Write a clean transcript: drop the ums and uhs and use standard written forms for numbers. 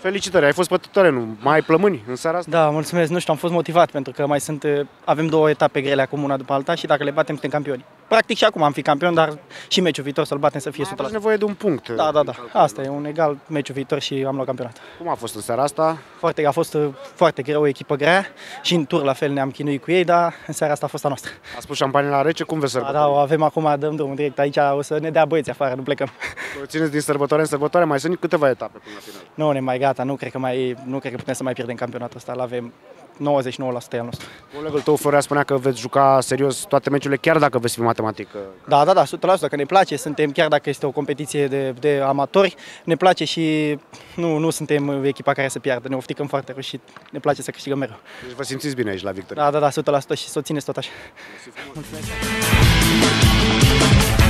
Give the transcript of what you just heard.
Felicitări, ai fost pe tot terenul. Mai plămâni în seara asta? Da, mulțumesc. Nu știu, am fost motivat pentru că avem 2 etape grele acum, una după alta și dacă le batem, suntem campioni. Practic și acum am fi campion, dar și meciul viitor să-l batem să fie 100%. Aveți nevoie de un punct. Da. Asta e un egal meciul viitor și am luat campionat. Cum a fost în seara asta? A fost foarte greu, o echipă grea și în tur la fel ne-am chinuit cu ei, dar în seara asta a fost a noastră. A spus șampanie la rece, cum veți sărbători? Da, o avem acum, dăm drumul direct aici, o să ne dea băieți afară, nu plecăm. O țineți din sărbătoare în sărbătoare, mai sunt câteva etape până la final. Nu, ne mai gata, nu cred că putem să mai pierdem campionatul ăsta, l-avem 99% al nostru. Colegul tău, Florea, spunea că veți juca serios toate meciurile, chiar dacă veți fi matematic. Da, 100%, că ne place, chiar dacă este o competiție de amatori, ne place și nu suntem echipa care să piardă, ne ofticăm foarte rău și ne place să câștigăm mereu. Deci vă simțiți bine aici la victorie. Da, 100% și să o țineți tot așa. Mulțumesc.